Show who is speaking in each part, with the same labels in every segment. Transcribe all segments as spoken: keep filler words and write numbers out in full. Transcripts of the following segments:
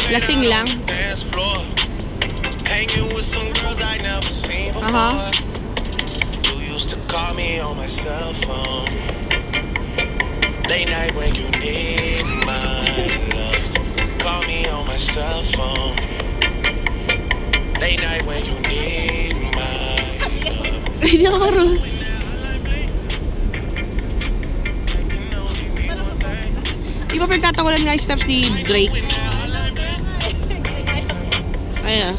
Speaker 1: Lasing lang. Aha.
Speaker 2: Call me on my cell phone. Late night when you need my love. Call me on my cell phone. Late night when you need my love.
Speaker 1: Hindi ako karoon. Di ba pinagtatawalan nga yung steps ni Drake? Ayan.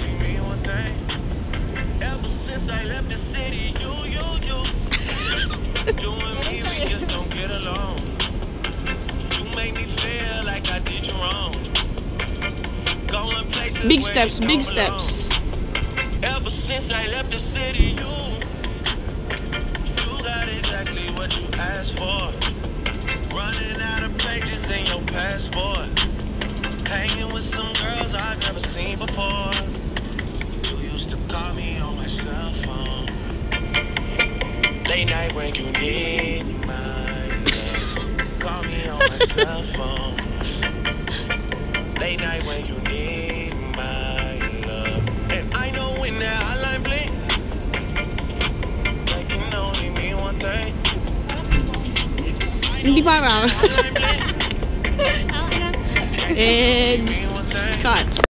Speaker 2: Ever since I left the city, you, you, you. You and me, we just don't get along. You make me feel like I did you wrong. Going places
Speaker 1: Big
Speaker 2: where
Speaker 1: steps,
Speaker 2: you
Speaker 1: big
Speaker 2: don't
Speaker 1: steps.
Speaker 2: belong. Ever since I left the city, you, you got exactly what you asked for. Running out of pages in your passport. Hanging with some girls I've never seen before. You used to call me on my cell phone. Late night when you need my love. Call me on my cell phone. Late night when you need my love. And I know when that hotline blink, that can only mean one thing.
Speaker 1: Hindi parang.
Speaker 2: Hotline blink,
Speaker 1: And
Speaker 2: mean one thing.
Speaker 1: cut.